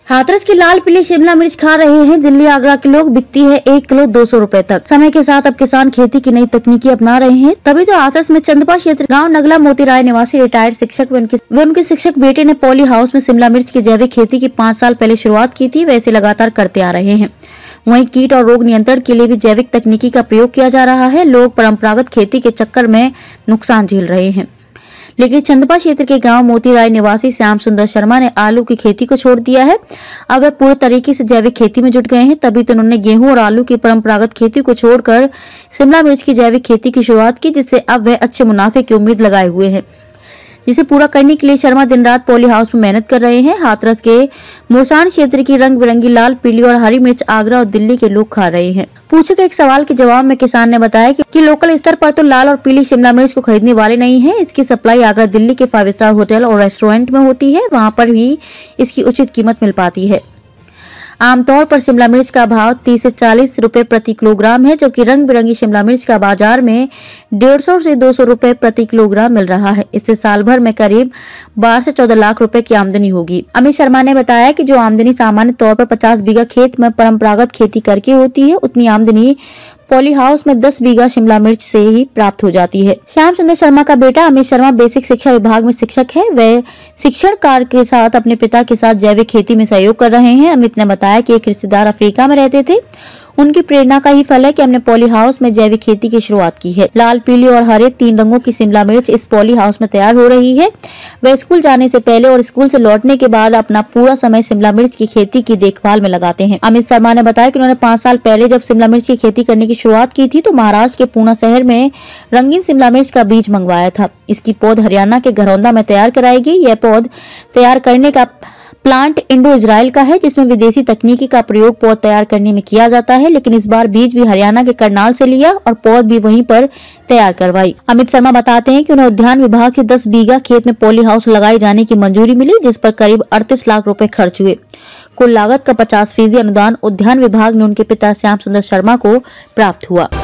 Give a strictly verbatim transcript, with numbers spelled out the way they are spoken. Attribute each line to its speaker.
Speaker 1: हाथरस की लाल पीली शिमला मिर्च खा रहे हैं दिल्ली आगरा के लोग। बिकती है एक किलो दो सौ रूपए तक। समय के साथ अब किसान खेती की नई तकनीकी अपना रहे हैं। तभी तो हाथरस में चंदपा क्षेत्र गांव नगला मोती राय निवासी रिटायर्ड शिक्षक व उनके वे उनके शिक्षक बेटे ने पॉली हाउस में शिमला मिर्च की जैविक खेती की पाँच साल पहले शुरुआत की थी। वैसे लगातार करते आ रहे हैं। वहीं कीट और रोग नियंत्रण के लिए भी जैविक तकनीकी का प्रयोग किया जा रहा है। लोग परंपरागत खेती के चक्कर में नुकसान झेल रहे हैं, लेकिन चंदपा क्षेत्र के गांव मोती राय निवासी श्याम सुंदर शर्मा ने आलू की खेती को छोड़ दिया है। अब वे पूरे तरीके से जैविक खेती में जुट गए हैं। तभी तो उन्होंने गेहूं और आलू की परंपरागत खेती को छोड़कर शिमला मिर्च की जैविक खेती की शुरुआत की, जिससे अब वे अच्छे मुनाफे की उम्मीद लगाए हुए हैं, जिसे पूरा करने के लिए शर्मा दिन रात पॉली हाउस में मेहनत कर रहे हैं। हाथरस के मुरसान क्षेत्र की रंग बिरंगी लाल, पीली और हरी मिर्च आगरा और दिल्ली के लोग खा रहे हैं। पूछे गए एक सवाल के जवाब में किसान ने बताया कि, कि लोकल स्तर पर तो लाल और पीली शिमला मिर्च को खरीदने वाले नहीं है। इसकी सप्लाई आगरा दिल्ली के फाइव स्टार होटल और रेस्टोरेंट में होती है। वहाँ पर भी इसकी उचित कीमत मिल पाती है। आमतौर पर शिमला मिर्च का भाव तीस से चालीस रुपए प्रति किलोग्राम है, जबकि रंग बिरंगी शिमला मिर्च का बाजार में डेढ़ सौ से दो सौ रुपए प्रति किलोग्राम मिल रहा है। इससे साल भर में करीब बारह से चौदह लाख रुपए की आमदनी होगी। अमित शर्मा ने बताया कि जो आमदनी सामान्य तौर पर पचास बीघा खेत में परंपरागत खेती करके होती है, उतनी आमदनी पॉली हाउस में दस बीघा शिमला मिर्च से ही प्राप्त हो जाती है। श्याम सुंदर शर्मा का बेटा अमित शर्मा बेसिक शिक्षा विभाग में शिक्षक है। वे शिक्षण कार्य के साथ अपने पिता के साथ जैविक खेती में सहयोग कर रहे हैं। अमित ने बताया कि एक रिश्तेदार अफ्रीका में रहते थे। उनकी प्रेरणा का ही फल है कि हमने पॉली हाउस में जैविक खेती की शुरुआत की है। लाल, पीली और हरे तीन रंगों की शिमला मिर्च इस पॉली हाउस में तैयार हो रही है। वे स्कूल जाने से पहले और स्कूल से लौटने के बाद अपना पूरा समय शिमला मिर्च की खेती की देखभाल में लगाते हैं। अमित शर्मा ने बताया कि उन्होंने पाँच साल पहले जब शिमला मिर्च की खेती करने की शुरुआत की थी तो महाराष्ट्र के पूना शहर में रंगीन शिमला मिर्च का बीज मंगवाया था। इसकी पौध हरियाणा के घरौंदा में तैयार कराई गई। यह पौध तैयार करने का प्लांट इंडो इजराइल का है, जिसमें विदेशी तकनीकी का प्रयोग पौध तैयार करने में किया जाता है। लेकिन इस बार बीज भी हरियाणा के करनाल से लिया और पौध भी वहीं पर तैयार करवाई। अमित शर्मा बताते हैं कि उन्हें उद्यान विभाग से दस बीघा खेत में पॉली हाउस लगाए जाने की मंजूरी मिली, जिस पर करीब अड़तीस लाख रुपए खर्च हुए। कुल लागत का पचास फीसदी अनुदान उद्यान विभाग ने उनके पिता श्याम सुंदर शर्मा को प्राप्त हुआ।